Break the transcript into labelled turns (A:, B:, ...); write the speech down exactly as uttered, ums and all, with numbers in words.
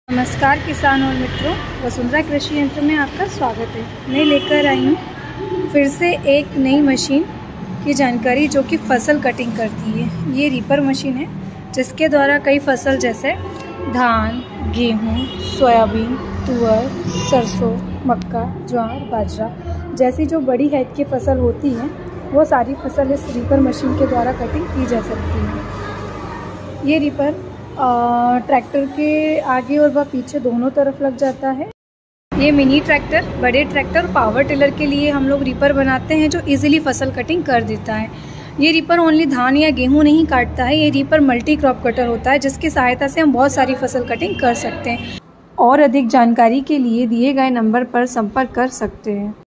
A: नमस्कार किसान और मित्रों, वसुंधरा कृषि यंत्र में आपका स्वागत है। मैं लेकर आई हूँ फिर से एक नई मशीन की जानकारी जो कि फसल कटिंग करती है। ये रीपर मशीन है जिसके द्वारा कई फसल जैसे धान, गेहूँ, सोयाबीन, तुअर, सरसों, मक्का, ज्वार, बाजरा जैसी जो बड़ी हेड की फसल होती है वो सारी फसल इस रीपर मशीन के द्वारा कटिंग की जा सकती है। ये रीपर ट्रैक्टर के आगे और वह पीछे दोनों तरफ लग जाता है। ये मिनी ट्रैक्टर, बड़े ट्रैक्टर, पावर टिलर के लिए हम लोग रीपर बनाते हैं जो इजीली फसल कटिंग कर देता है। ये रीपर ओनली धान या गेहूं नहीं काटता है, ये रीपर मल्टी क्रॉप कटर होता है जिसकी सहायता से हम बहुत सारी फसल कटिंग कर सकते हैं। और अधिक जानकारी के लिए दिए गए नंबर पर संपर्क कर सकते हैं।